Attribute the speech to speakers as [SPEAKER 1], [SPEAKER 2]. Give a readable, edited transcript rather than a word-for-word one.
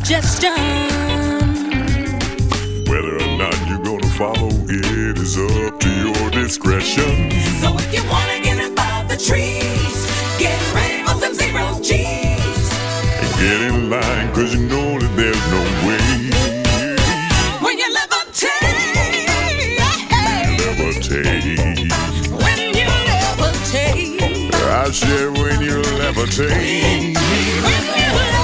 [SPEAKER 1] suggestion.
[SPEAKER 2] Whether or not you're gonna follow it is up to your discretion.
[SPEAKER 1] So if you wanna get above the trees, get ready for some zero G's.
[SPEAKER 2] And get in line, cause you know that there's no way.
[SPEAKER 1] When you levitate, when you levitate,
[SPEAKER 2] I said when you levitate.
[SPEAKER 1] when you levitate.